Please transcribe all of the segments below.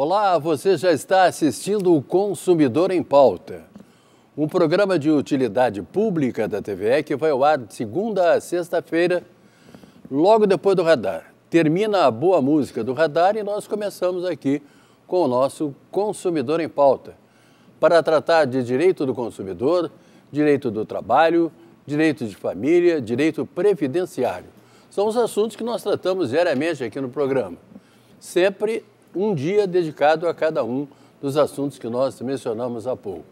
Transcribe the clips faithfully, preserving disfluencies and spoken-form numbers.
Olá, você já está assistindo o Consumidor em Pauta, um programa de utilidade pública da T V E que vai ao ar de segunda a sexta-feira, logo depois do Radar. Termina a boa música do Radar e nós começamos aqui com o nosso Consumidor em Pauta, para tratar de direito do consumidor, direito do trabalho, direito de família, direito previdenciário. São os assuntos que nós tratamos diariamente aqui no programa. Sempre um dia dedicado a cada um dos assuntos que nós mencionamos há pouco.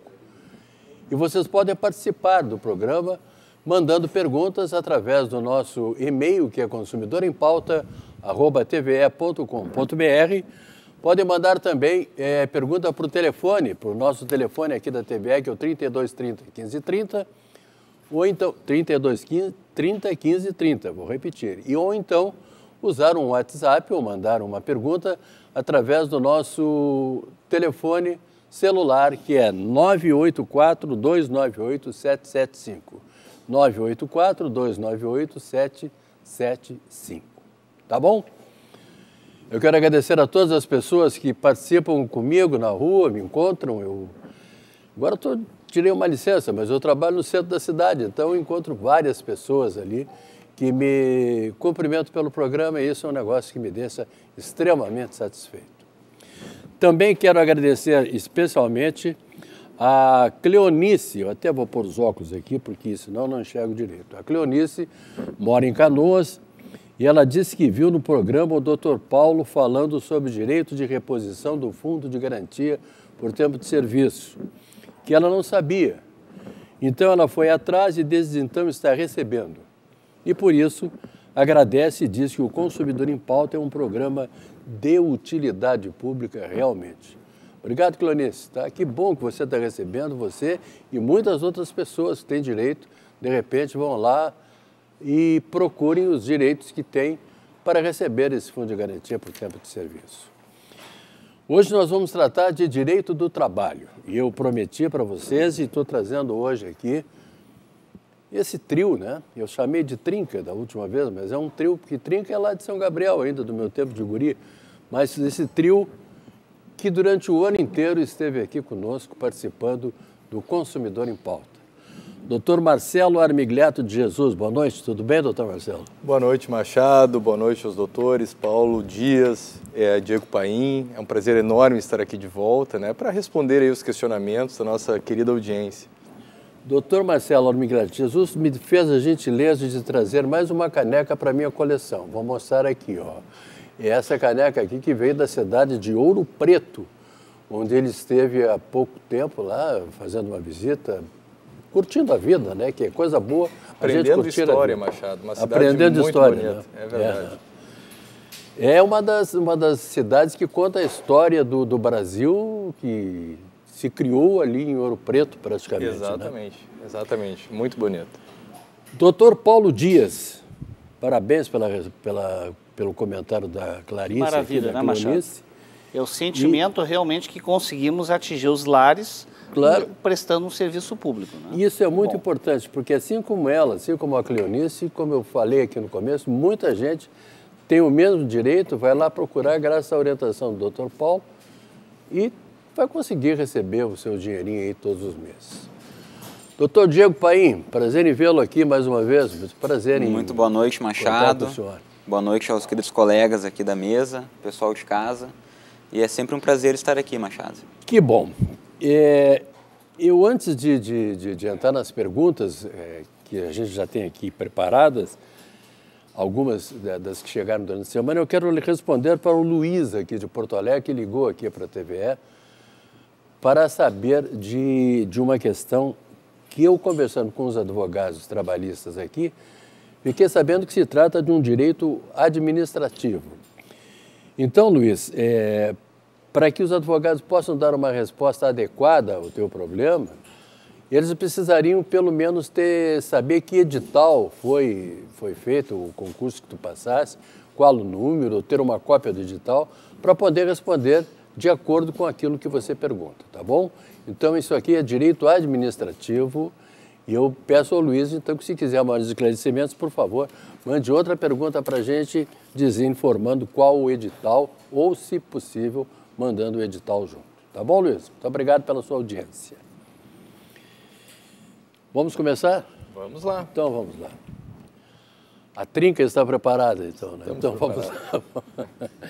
E vocês podem participar do programa mandando perguntas através do nosso e-mail, que é consumidorempauta arroba t v e ponto com ponto b r. Podem mandar também é, pergunta para o telefone, para o nosso telefone aqui da T V E, que é o trinta e dois, trinta, quinze, trinta, ou então trinta e dois, trinta, quinze, trinta, vou repetir. E ou então usar um WhatsApp ou mandar uma pergunta através do nosso telefone celular, que é nove oito quatro, dois nove oito, sete sete cinco. nove oito quatro, dois nove oito, sete sete cinco. Tá bom? Eu quero agradecer a todas as pessoas que participam comigo na rua, me encontram. Eu agora tô, tirei uma licença, mas eu trabalho no centro da cidade, então eu encontro várias pessoas ali que me cumprimentam pelo programa e isso é um negócio que me deixa extremamente satisfeito. Também quero agradecer especialmente a Cleonice, eu até vou pôr os óculos aqui, porque senão não enxergo direito. A Cleonice mora em Canoas e ela disse que viu no programa o doutor Paulo falando sobre o direito de reposição do Fundo de Garantia por Tempo de Serviço, que ela não sabia. Então ela foi atrás e desde então está recebendo. E por isso agradece e diz que o Consumidor em Pauta é um programa de utilidade pública realmente. Obrigado, Cleonice. Tá? Que bom que você está recebendo, você e muitas outras pessoas que têm direito, de repente vão lá e procurem os direitos que têm para receber esse fundo de garantia por tempo de serviço. Hoje nós vamos tratar de direito do trabalho. E eu prometi para vocês e estou trazendo hoje aqui esse trio, né? Eu chamei de Trinca da última vez, mas é um trio, porque Trinca é lá de São Gabriel ainda, do meu tempo de guri. Mas esse trio que durante o ano inteiro esteve aqui conosco, participando do Consumidor em Pauta. doutor Marcelo Armigliato de Jesus, boa noite, tudo bem, doutor Marcelo? Boa noite, Machado, boa noite aos doutores, Paulo Dias, é, Diego Paim. É um prazer enorme estar aqui de volta, né, para responder aí os questionamentos da nossa querida audiência. doutor Marcelo Armigliato de Jesus me fez a gentileza de trazer mais uma caneca para a minha coleção. Vou mostrar aqui, ó. É essa caneca aqui que veio da cidade de Ouro Preto, onde ele esteve há pouco tempo lá, fazendo uma visita, curtindo a vida, né? Que é coisa boa. Aprendendo história, Machado. Uma cidade Aprendendo muito história, bonita, né? É verdade. É, é uma, das, uma das cidades que conta a história do, do Brasil, que se criou ali em Ouro Preto, praticamente. Exatamente, né? exatamente. Muito bonito. doutor Paulo Dias, parabéns pela, pela, pelo comentário da Clarice. Maravilha, aqui, da né, Machado? É o sentimento e... realmente que conseguimos atingir os lares, claro, prestando um serviço público. Né? E isso é muito Bom. importante, porque assim como ela, assim como a Cleonice, como eu falei aqui no começo, muita gente tem o mesmo direito, vai lá procurar graças à orientação do doutor Paulo e vai conseguir receber o seu dinheirinho aí todos os meses. doutor Diego Paim, prazer em vê-lo aqui mais uma vez. Prazer em... Muito boa noite, Machado. Boa noite aos queridos colegas aqui da mesa, pessoal de casa. E é sempre um prazer estar aqui, Machado. Que bom. É, eu, antes de, de, de, de entrar nas perguntas é, que a gente já tem aqui preparadas, algumas das que chegaram durante a semana, eu quero responder para o Luiz aqui de Porto Alegre, que ligou aqui para a T V E, para saber de, de uma questão que eu, conversando com os advogados trabalhistas aqui, fiquei sabendo que se trata de um direito administrativo. Então, Luiz, é, para que os advogados possam dar uma resposta adequada ao teu problema, eles precisariam pelo menos ter, saber que edital foi, foi feito, o concurso que tu passasse, qual o número, ter uma cópia do edital, para poder responder de acordo com aquilo que você pergunta, tá bom? Então, isso aqui é direito administrativo e eu peço ao Luiz, então, que se quiser maiores esclarecimentos, por favor, mande outra pergunta para a gente, dizer, informando qual o edital ou, se possível, mandando o edital junto. Tá bom, Luiz? Muito obrigado pela sua audiência. Vamos começar? Vamos lá. Então, vamos lá. A trinca está preparada, então, né? Estamos então, vamos lá.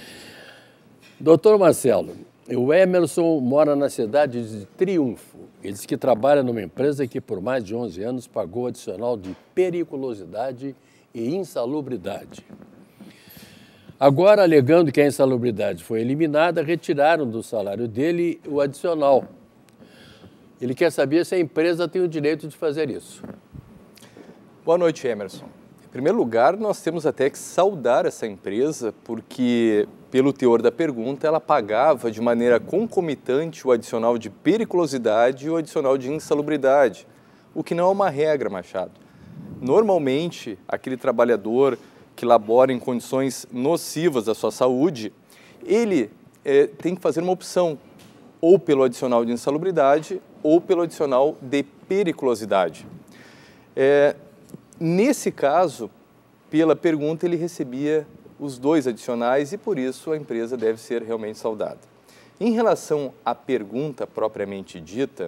Doutor Marcelo, o Emerson mora na cidade de Triunfo. Ele diz que trabalha numa empresa que por mais de onze anos pagou adicional de periculosidade e insalubridade. Agora, alegando que a insalubridade foi eliminada, retiraram do salário dele o adicional. Ele quer saber se a empresa tem o direito de fazer isso. Boa noite, Emerson. Em primeiro lugar, nós temos até que saudar essa empresa, porque, pelo teor da pergunta, ela pagava de maneira concomitante o adicional de periculosidade e o adicional de insalubridade, o que não é uma regra, Machado. Normalmente, aquele trabalhador que labora em condições nocivas à sua saúde, ele é, tem que fazer uma opção, ou pelo adicional de insalubridade, ou pelo adicional de periculosidade. É, nesse caso, pela pergunta, ele recebia os dois adicionais e, por isso, a empresa deve ser realmente saudada. Em relação à pergunta propriamente dita,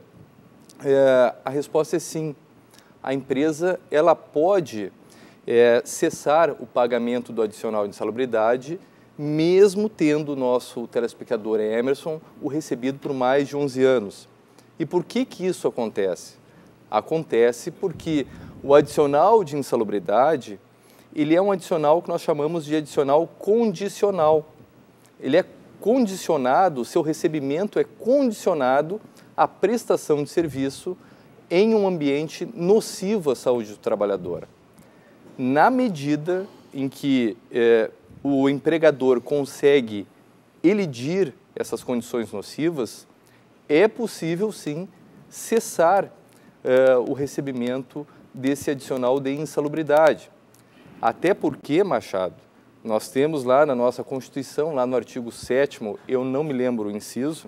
é, a resposta é sim. A empresa ela pode é, cessar o pagamento do adicional de insalubridade, mesmo tendo o nosso telespectador Emerson o recebido por mais de onze anos. E por que que isso acontece? Acontece porque o adicional de insalubridade, ele é um adicional que nós chamamos de adicional condicional. Ele é condicionado, o seu recebimento é condicionado à prestação de serviço em um ambiente nocivo à saúde do trabalhador. Na medida em que eh, o empregador consegue elidir essas condições nocivas, é possível, sim, cessar eh, o recebimento desse adicional de insalubridade. Até porque, Machado, nós temos lá na nossa Constituição, lá no artigo sétimo, eu não me lembro o inciso,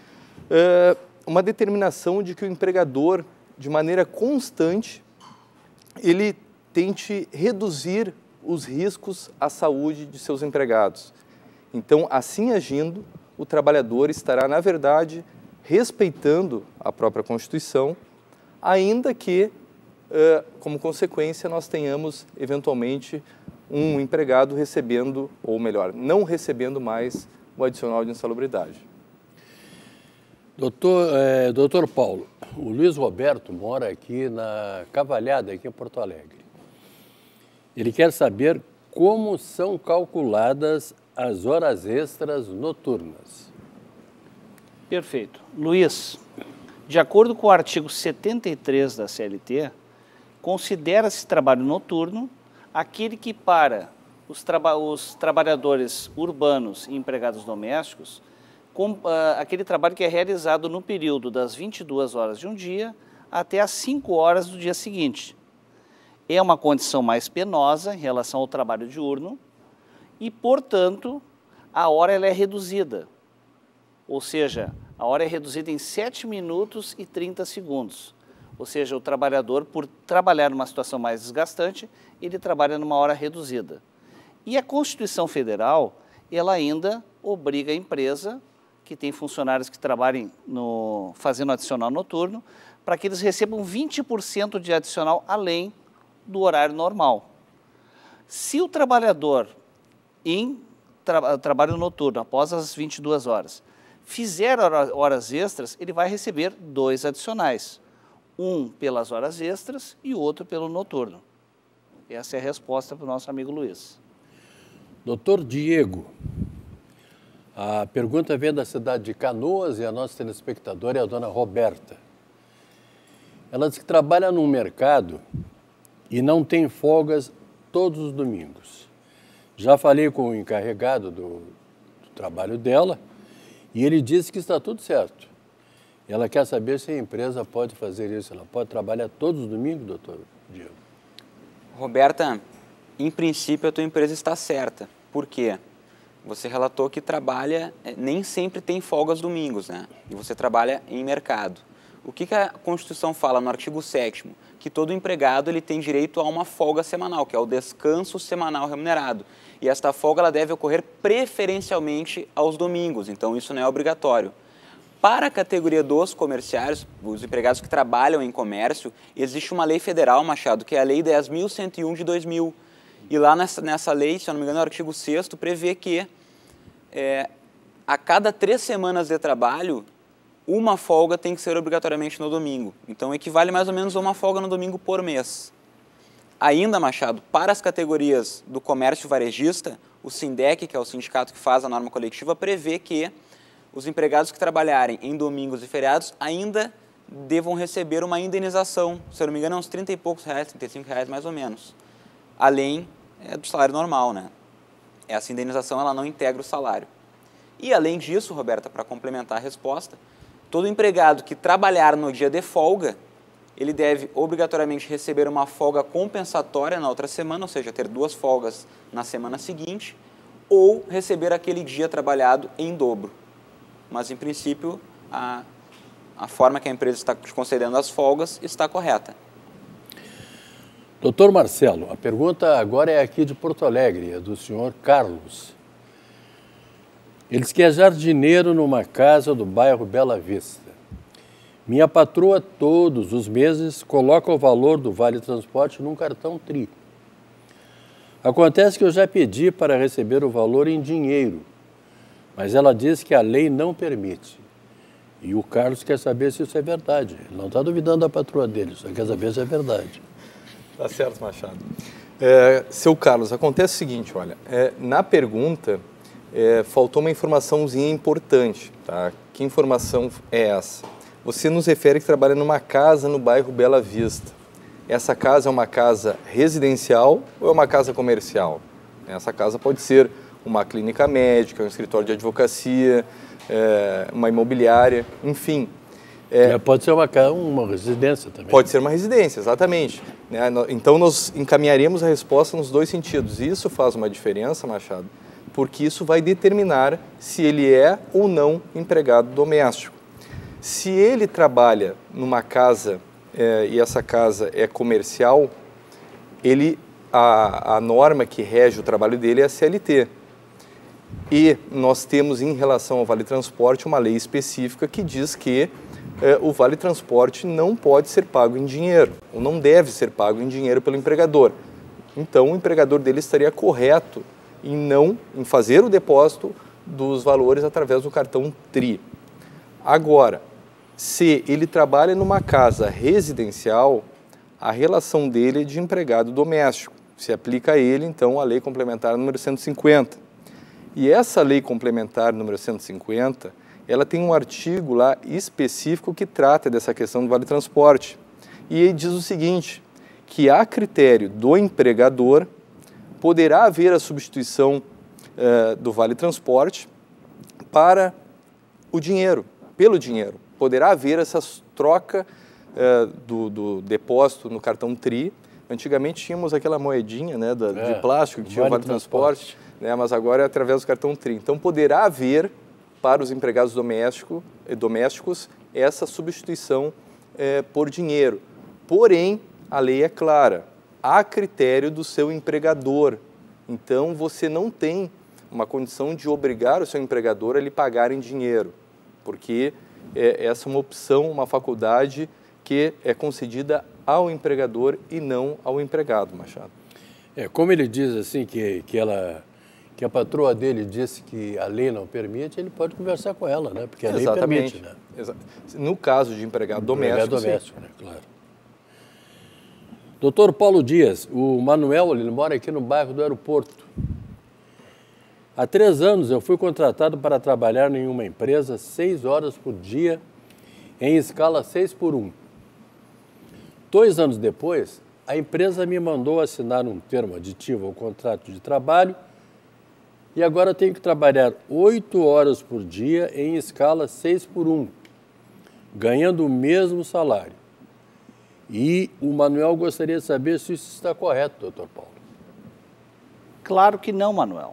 eh, uma determinação de que o empregador, de maneira constante, ele tente reduzir os riscos à saúde de seus empregados. Então, assim agindo, o trabalhador estará, na verdade, respeitando a própria Constituição, ainda que, como consequência, nós tenhamos, eventualmente, um empregado recebendo, ou melhor, não recebendo mais o adicional de insalubridade. Doutor, é, doutor Paulo, o Luiz Roberto mora aqui na Cavalhada, aqui em Porto Alegre. Ele quer saber como são calculadas as horas extras noturnas. Perfeito. Luiz, de acordo com o artigo setenta e três da C L T, considera-se trabalho noturno aquele que, para os, traba os trabalhadores urbanos e empregados domésticos, com, uh, aquele trabalho que é realizado no período das vinte e duas horas de um dia até as cinco horas do dia seguinte. É uma condição mais penosa em relação ao trabalho diurno e, portanto, a hora ela é reduzida. Ou seja, a hora é reduzida em sete minutos e trinta segundos. Ou seja, o trabalhador, por trabalhar numa situação mais desgastante, ele trabalha numa hora reduzida. E a Constituição Federal, ela ainda obriga a empresa, que tem funcionários que trabalhem no, fazendo adicional noturno, para que eles recebam vinte por cento de adicional além do horário normal. Se o trabalhador em tra trabalho noturno, após as vinte e duas horas, fizer horas extras, ele vai receber dois adicionais. Um pelas horas extras e o outro pelo noturno. Essa é a resposta para o nosso amigo Luiz. Doutor Diego, a pergunta vem da cidade de Canoas e a nossa telespectadora é a dona Roberta. Ela diz que trabalha num mercado e não tem folgas todos os domingos. Já falei com o encarregado do, do trabalho dela e ele disse que está tudo certo. Ela quer saber se a empresa pode fazer isso. Ela pode trabalhar todos os domingos, doutor Diego? Roberta, em princípio a tua empresa está certa. Por quê? Você relatou que trabalha, nem sempre tem folga aos domingos, né? E você trabalha em mercado. O que, que a Constituição fala no artigo sétimo? Que todo empregado ele tem direito a uma folga semanal, que é o descanso semanal remunerado. E esta folga ela deve ocorrer preferencialmente aos domingos, então isso não é obrigatório. Para a categoria dos comerciários, os empregados que trabalham em comércio, existe uma lei federal, Machado, que é a Lei dez mil cento e um de dois mil. E lá nessa, nessa lei, se eu não me engano, o artigo sexto prevê que é, a cada três semanas de trabalho, uma folga tem que ser obrigatoriamente no domingo. Então, equivale mais ou menos a uma folga no domingo por mês. Ainda, Machado, para as categorias do comércio varejista, o SINDEC, que é o sindicato que faz a norma coletiva, prevê que os empregados que trabalharem em domingos e feriados ainda devam receber uma indenização, se eu não me engano, é uns trinta e poucos reais, trinta e cinco reais mais ou menos, além é, do salário normal, né? Essa indenização ela não integra o salário. E além disso, Roberta, para complementar a resposta, todo empregado que trabalhar no dia de folga, ele deve obrigatoriamente receber uma folga compensatória na outra semana, ou seja, ter duas folgas na semana seguinte, ou receber aquele dia trabalhado em dobro. Mas, em princípio, a, a forma que a empresa está te concedendo as folgas está correta. Doutor Marcelo, a pergunta agora é aqui de Porto Alegre, é do senhor Carlos. Ele diz que é jardineiro numa casa do bairro Bela Vista. Minha patroa, todos os meses, coloca o valor do Vale Transporte num cartão Tri. Acontece que eu já pedi para receber o valor em dinheiro, mas ela diz que a lei não permite. E o Carlos quer saber se isso é verdade. Ele não está duvidando da patroa dele, só quer saber se é verdade. Tá certo, Machado. É, seu Carlos, acontece o seguinte, olha, é, na pergunta é, faltou uma informaçãozinha importante, tá? Que informação é essa? Você nos refere que trabalha numa casa no bairro Bela Vista. Essa casa é uma casa residencial ou é uma casa comercial? Essa casa pode ser uma clínica médica, um escritório de advocacia, é, uma imobiliária, enfim. É, pode ser uma, uma residência também. Pode ser uma residência, exatamente. Então, nós encaminharemos a resposta nos dois sentidos. Isso faz uma diferença, Machado, porque isso vai determinar se ele é ou não empregado doméstico. Se ele trabalha numa casa é, e essa casa é comercial, ele, a, a norma que rege o trabalho dele é a C L T. E nós temos, em relação ao Vale Transporte, uma lei específica que diz que eh, o Vale Transporte não pode ser pago em dinheiro, ou não deve ser pago em dinheiro pelo empregador. Então, o empregador dele estaria correto em não em fazer o depósito dos valores através do cartão Tri. Agora, se ele trabalha numa casa residencial, a relação dele é de empregado doméstico. Se aplica a ele, então, a Lei Complementar número cento e cinquenta. E essa lei complementar número cento e cinquenta, ela tem um artigo lá específico que trata dessa questão do Vale Transporte. E ele diz o seguinte, que a critério do empregador poderá haver a substituição uh, do Vale Transporte para o dinheiro, pelo dinheiro. Poderá haver essa troca uh, do, do depósito no cartão Tri. Antigamente tínhamos aquela moedinha, né, da, é, de plástico que tinha o Vale Transporte. Transporte. Né, mas agora é através do cartão Tri. Então, poderá haver, para os empregados doméstico, domésticos, essa substituição é, por dinheiro. Porém, a lei é clara, a critério do seu empregador. Então, você não tem uma condição de obrigar o seu empregador a lhe pagar em dinheiro, porque é, essa é uma opção, uma faculdade que é concedida ao empregador e não ao empregado, Machado. É, como ele diz assim, que, que ela... que a patroa dele disse que a lei não permite, ele pode conversar com ela, né? Porque a Exatamente. lei permite, né? Exa no caso de empregado doméstico, empregado doméstico, né? Claro. Doutor Paulo Dias, o Manuel, ele mora aqui no bairro do aeroporto. Há três anos eu fui contratado para trabalhar em uma empresa seis horas por dia, em escala seis por um. Dois anos depois, a empresa me mandou assinar um termo aditivo ao contrato de trabalho e agora tenho que trabalhar oito horas por dia em escala seis por um, ganhando o mesmo salário. E o Manuel gostaria de saber se isso está correto, doutor Paulo. Claro que não, Manuel.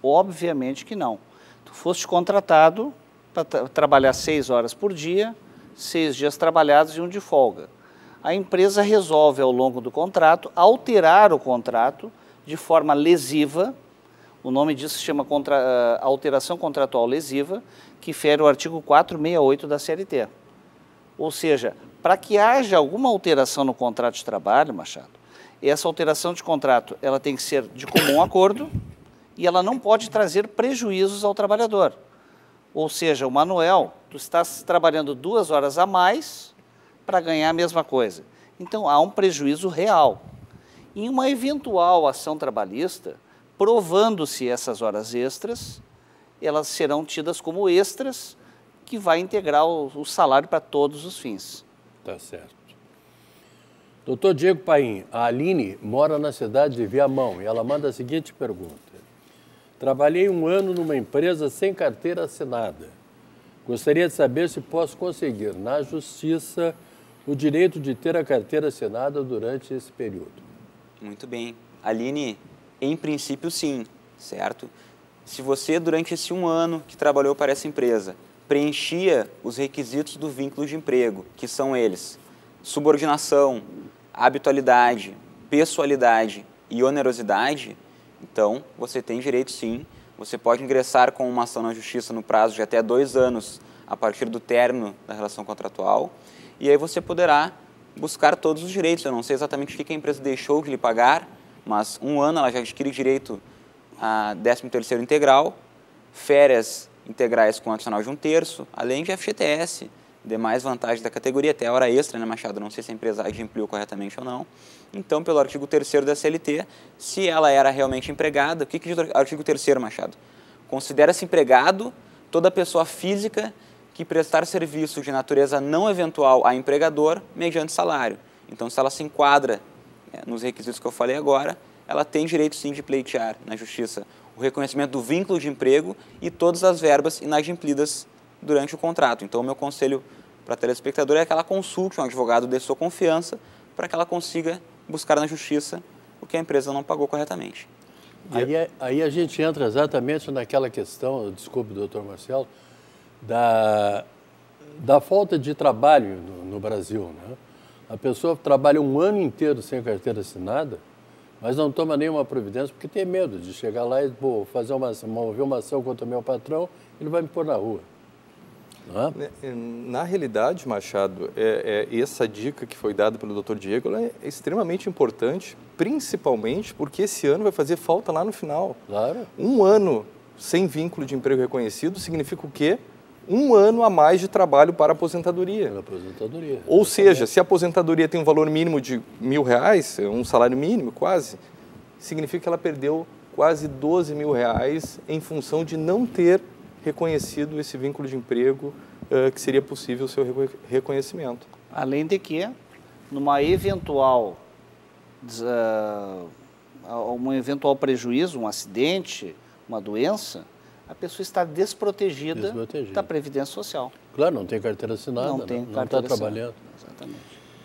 Obviamente que não. Tu foste contratado para tra trabalhar seis horas por dia, seis dias trabalhados e um de folga. A empresa resolve, ao longo do contrato, alterar o contrato de forma lesiva. O nome disso se chama contra, alteração contratual lesiva, que fere o artigo quatrocentos e sessenta e oito da C L T. Ou seja, para que haja alguma alteração no contrato de trabalho, Machado, essa alteração de contrato ela tem que ser de comum acordo e ela não pode trazer prejuízos ao trabalhador. Ou seja, o Manuel, tu estás trabalhando duas horas a mais para ganhar a mesma coisa. Então, há um prejuízo real. Em uma eventual ação trabalhista, provando-se essas horas extras, elas serão tidas como extras, que vai integrar o, o salário para todos os fins. Tá certo. Doutor Diego Paim, a Aline mora na cidade de Viamão e ela manda a seguinte pergunta. Trabalhei um ano numa empresa sem carteira assinada. Gostaria de saber se posso conseguir, na justiça, o direito de ter a carteira assinada durante esse período. Muito bem. Aline, em princípio, sim, certo? Se você, durante esse um ano que trabalhou para essa empresa, preenchia os requisitos do vínculo de emprego, que são eles: subordinação, habitualidade, pessoalidade e onerosidade, então você tem direito sim. Você pode ingressar com uma ação na justiça no prazo de até dois anos a partir do término da relação contratual e aí você poderá buscar todos os direitos. Eu não sei exatamente o que a empresa deixou de lhe pagar, mas um ano ela já adquire direito a décimo terceiro integral, férias integrais com adicional de um terço, além de F G T S, demais vantagens da categoria, até a hora extra, né, Machado? Não sei se a empresa adimpliu corretamente ou não. Então, pelo artigo terceiro da C L T, se ela era realmente empregada, o que, que diz o artigo terceiro, Machado? Considera-se empregado toda pessoa física que prestar serviço de natureza não eventual a empregador mediante salário. Então, se ela se enquadra é, nos requisitos que eu falei agora, ela tem direito sim de pleitear na justiça o reconhecimento do vínculo de emprego e todas as verbas inadimplidas durante o contrato. Então, o meu conselho para a telespectadora é que ela consulte um advogado de sua confiança para que ela consiga buscar na justiça o que a empresa não pagou corretamente. Aí, aí a gente entra exatamente naquela questão, desculpe, doutor Marcelo, da, da falta de trabalho no, no Brasil, né? A pessoa trabalha um ano inteiro sem carteira assinada, mas não toma nenhuma providência porque tem medo de chegar lá e pô, fazer uma, mover uma ação contra o meu patrão, ele vai me pôr na rua. Na realidade, Machado, é, é, essa dica que foi dada pelo doutor Diego ela é extremamente importante, principalmente porque esse ano vai fazer falta lá no final. Claro. Um ano sem vínculo de emprego reconhecido significa o quê? Um ano a mais de trabalho para a aposentadoria. Para a aposentadoria. Ou seja, se a aposentadoria tem um valor mínimo de mil reais, um salário mínimo quase, significa que ela perdeu quase doze mil reais em função de não ter reconhecido esse vínculo de emprego uh, que seria possível o seu reconhecimento. Além de que, numa eventual, uh, um eventual prejuízo, um acidente, uma doença, a pessoa está desprotegida, desprotegida da Previdência Social. Claro, não tem carteira assinada, não tem não está trabalhando. Exatamente.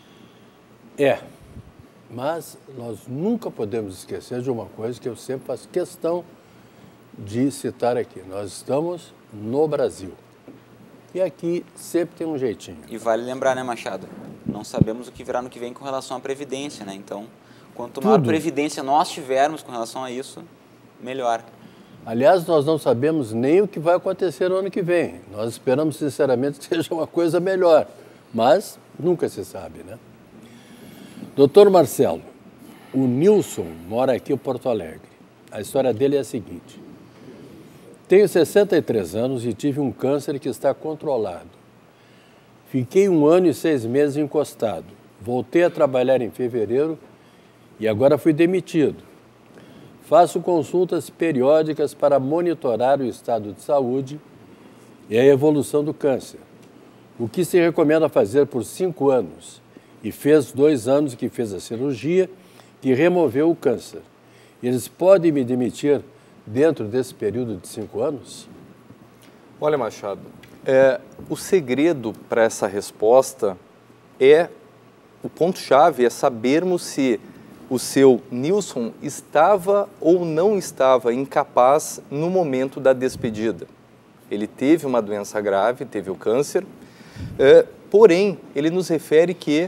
É, mas nós nunca podemos esquecer de uma coisa que eu sempre faço questão de citar aqui. Nós estamos no Brasil. E aqui sempre tem um jeitinho. E vale lembrar, né, Machado? Não sabemos o que virá no que vem com relação à Previdência, né? Então, quanto maior Tudo. Previdência nós tivermos com relação a isso, melhor. Aliás, nós não sabemos nem o que vai acontecer no ano que vem. Nós esperamos, sinceramente, que seja uma coisa melhor. Mas nunca se sabe, né? Doutor Marcelo, o Nilson mora aqui em Porto Alegre. A história dele é a seguinte. Tenho sessenta e três anos e tive um câncer que está controlado. Fiquei um ano e seis meses encostado. Voltei a trabalhar em fevereiro e agora fui demitido. Faço consultas periódicas para monitorar o estado de saúde e a evolução do câncer. O que se recomenda fazer por cinco anos. E fez dois anos que fez a cirurgia que removeu o câncer. Eles podem me demitir dentro desse período de cinco anos? Olha, Machado, é, o segredo para essa resposta é, o ponto-chave é sabermos se o seu Nilson estava ou não estava incapaz no momento da despedida. Ele teve uma doença grave, teve o câncer, é, porém, ele nos refere que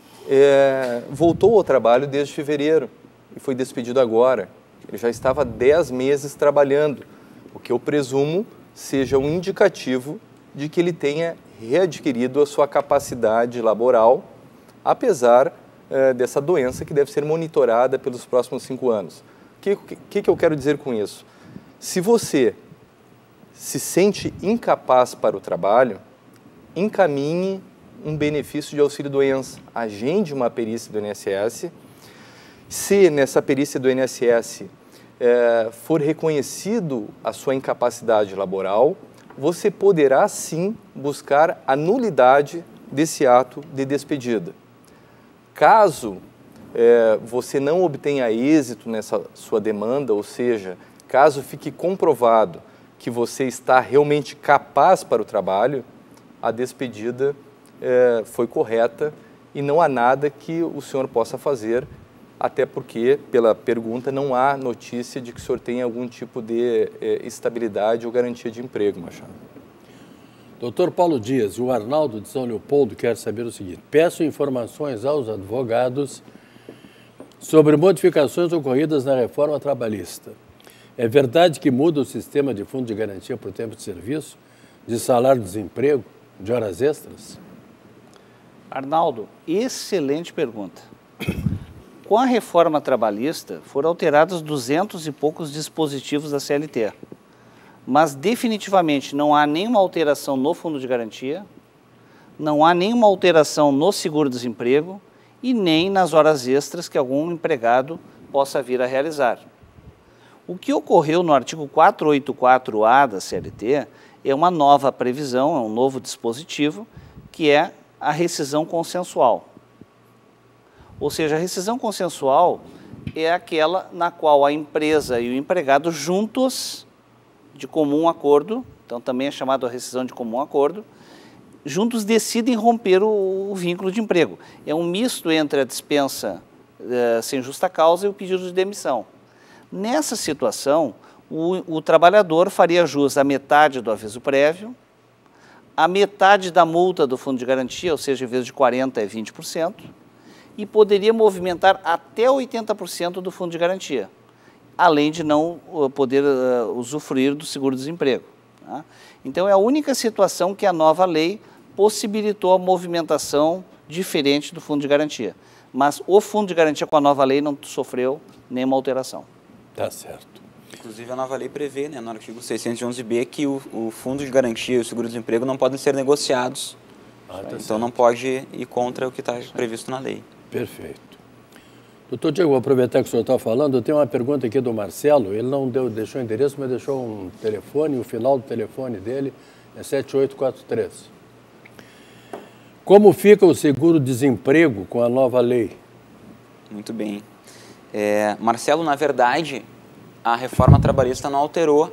é, voltou ao trabalho desde fevereiro e foi despedido agora. Ele já estava dez meses trabalhando, o que eu presumo seja um indicativo de que ele tenha readquirido a sua capacidade laboral, apesar é, dessa doença que deve ser monitorada pelos próximos cinco anos. O que, que, que eu quero dizer com isso? Se você se sente incapaz para o trabalho, encaminhe um benefício de auxílio-doença, agende uma perícia do I N S S. Se nessa perícia do I N S S é, for reconhecido a sua incapacidade laboral, você poderá sim buscar a nulidade desse ato de despedida. Caso é, você não obtenha êxito nessa sua demanda, ou seja, caso fique comprovado que você está realmente capaz para o trabalho, a despedida é, foi correta e não há nada que o senhor possa fazer, até porque, pela pergunta, não há notícia de que o senhor tenha algum tipo de é, estabilidade ou garantia de emprego, Machado. Doutor Paulo Dias, o Arnaldo de São Leopoldo quer saber o seguinte: peço informações aos advogados sobre modificações ocorridas na reforma trabalhista. É verdade que muda o sistema de fundo de garantia por tempo de serviço, de salário-desemprego, de horas extras? Arnaldo, excelente pergunta. Com a reforma trabalhista, foram alterados duzentos e poucos dispositivos da C L T. Mas definitivamente não há nenhuma alteração no fundo de garantia, não há nenhuma alteração no seguro-desemprego e nem nas horas extras que algum empregado possa vir a realizar. O que ocorreu no artigo quatrocentos e oitenta e quatro A da C L T é uma nova previsão, é um novo dispositivo, que é a rescisão consensual. Ou seja, a rescisão consensual é aquela na qual a empresa e o empregado juntos, de comum acordo, então também é chamado a rescisão de comum acordo, juntos decidem romper o, o vínculo de emprego. É um misto entre a dispensa eh, sem justa causa e o pedido de demissão. Nessa situação, o, o trabalhador faria jus à metade do aviso prévio, a metade da multa do fundo de garantia, ou seja, em vez de quarenta por cento é vinte por cento, e poderia movimentar até oitenta por cento do fundo de garantia, além de não uh, poder uh, usufruir do seguro-desemprego. Tá? Então, é a única situação que a nova lei possibilitou a movimentação diferente do fundo de garantia. Mas o fundo de garantia com a nova lei não sofreu nenhuma alteração. Tá certo. Inclusive, a nova lei prevê, né, no artigo seiscentos e onze B, que o, o fundo de garantia e o seguro-desemprego não podem ser negociados. Ah, tá então, certo. Não pode ir contra o que está previsto na lei. Perfeito. Doutor Diego, vou aproveitar que o senhor está falando, eu tenho uma pergunta aqui do Marcelo, ele não deu, deixou o endereço, mas deixou um telefone, o final do telefone dele é sete oito quatro três. Como fica o seguro-desemprego com a nova lei? Muito bem. É, Marcelo, na verdade, a reforma trabalhista não alterou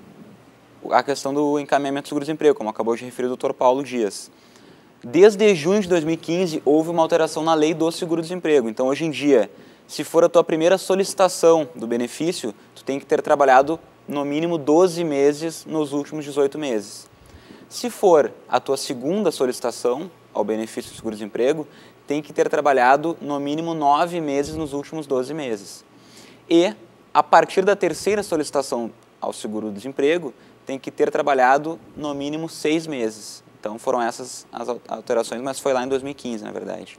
a questão do encaminhamento do seguro-desemprego, como acabou de referir o doutor Paulo Dias. Desde junho de dois mil e quinze, houve uma alteração na lei do seguro-desemprego. Então, hoje em dia, se for a tua primeira solicitação do benefício, tu tem que ter trabalhado no mínimo doze meses nos últimos dezoito meses. Se for a tua segunda solicitação ao benefício do seguro-desemprego, tem que ter trabalhado no mínimo nove meses nos últimos doze meses. E, a partir da terceira solicitação ao seguro-desemprego, tem que ter trabalhado no mínimo seis meses. Então, foram essas as alterações, mas foi lá em dois mil e quinze, na verdade.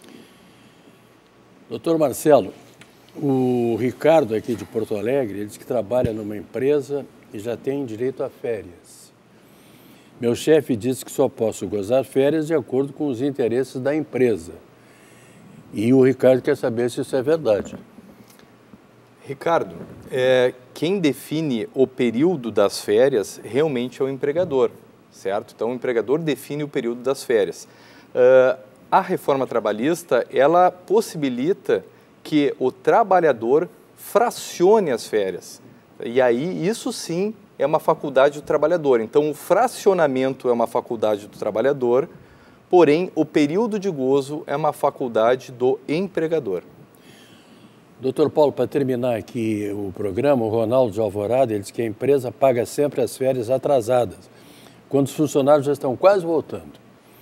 Doutor Marcelo, o Ricardo aqui de Porto Alegre, ele diz que trabalha numa empresa e já tem direito a férias. Meu chefe disse que só posso gozar férias de acordo com os interesses da empresa. E o Ricardo quer saber se isso é verdade. Ricardo, é, quem define o período das férias realmente é o empregador. Certo? Então, o empregador define o período das férias. Uh, a reforma trabalhista, ela possibilita que o trabalhador fracione as férias. E aí, isso sim é uma faculdade do trabalhador. Então, o fracionamento é uma faculdade do trabalhador, porém, o período de gozo é uma faculdade do empregador. Doutor Paulo, para terminar aqui o programa, o Ronaldo de Alvorada, ele diz que a empresa paga sempre as férias atrasadas, quando os funcionários já estão quase voltando.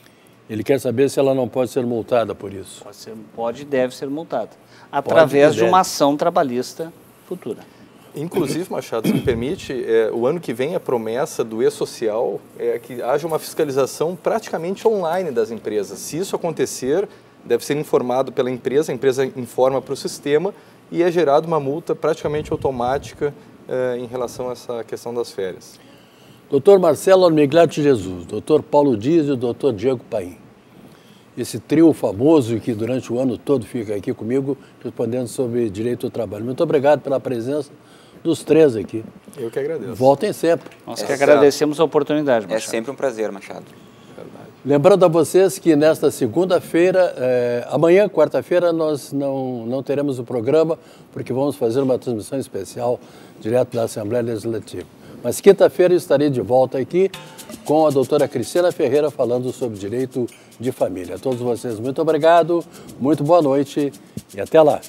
Ele quer saber se ela não pode ser multada por isso. Pode, ser, pode e deve ser multada, através de uma ação trabalhista futura. Inclusive, Machado, se me permite, é, o ano que vem a promessa do E-Social é que haja uma fiscalização praticamente online das empresas. Se isso acontecer, deve ser informado pela empresa, a empresa informa para o sistema e é gerada uma multa praticamente automática é, em relação a essa questão das férias. doutor Marcelo Armigliati de Jesus, doutor Paulo Dias e o doutor Diego Paim. Esse trio famoso que durante o ano todo fica aqui comigo respondendo sobre direito do trabalho. Muito obrigado pela presença dos três aqui. Eu que agradeço. Voltem sempre. Nós que agradecemos a oportunidade, Machado. É sempre um prazer, Machado. Verdade. Lembrando a vocês que nesta segunda-feira, eh, amanhã, quarta-feira, nós não, não teremos o programa, porque vamos fazer uma transmissão especial direto da Assembleia Legislativa. Mas quinta-feira estarei de volta aqui com a doutora Cristina Ferreira falando sobre direito de família. A todos vocês, muito obrigado, muito boa noite e até lá.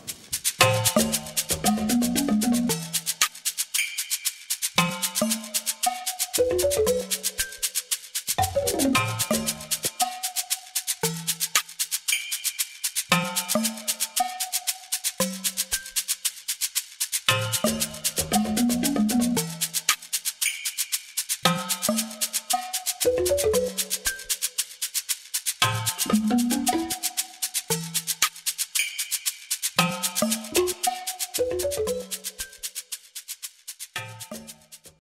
Thank you.